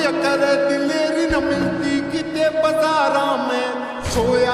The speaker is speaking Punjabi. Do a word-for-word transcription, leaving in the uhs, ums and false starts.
करे दिलेरी न मिलती किते बाजारां में सोया